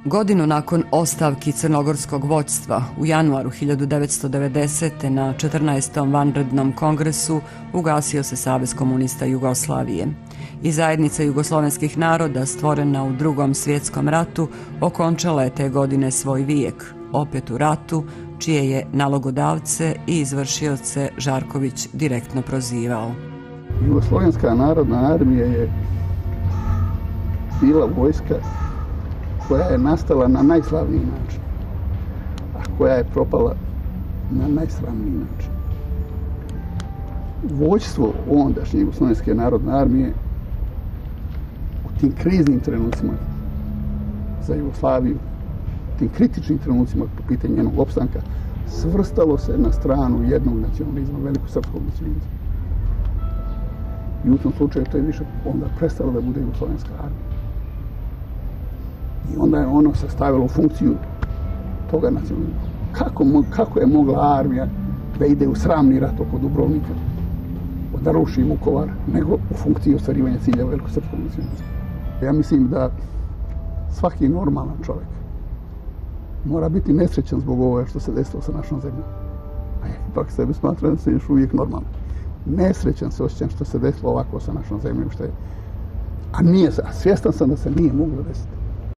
Godinu nakon ostavki crnogorskog vođstva u januaru 1990. na 14. vanrednom kongresu ugasio se Savez komunista Jugoslavije i zajednica jugoslovenskih naroda stvorena u Drugom svjetskom ratu okončala je te godine svoj vijek, opet u ratu, čije je nalogodavce i izvršioce Žarković direktno prozivao. Jugoslovenska narodna armija je bila vojska koja je nastala na najslavniji način, a koja je propala na najsramniji način. Vođstvo ondašnje Jugoslovenske narodne armije u tim kriznim trenucima za Jugoslaviju, tim kritičnim trenucima po pitanju njenog opstanka, svrstalo se na stranu jednog nacionalizma, velikosrpskog nacionalizma. I u tom slučaju to je više onda prestalo da bude Jugoslovenska armija. I onda je ono se stavilo u funkciju toga nacionalizma. Kako je mogla armija da ide u sramni rat oko Dubrovnika, da ruši Vukovar, nego u funkciji ostvarivanja cilja velikosrpskog nacionalizma. Ja mislim da svaki normalan čovjek mora biti nesrećan zbog ovoga što se desilo sa našom zemljom. A ja ipak sebe smatram da sam još uvijek normalan. Nesrećan se osjećam što se desilo ovako sa našom zemljom, a svjestan sam da se nije moglo desiti.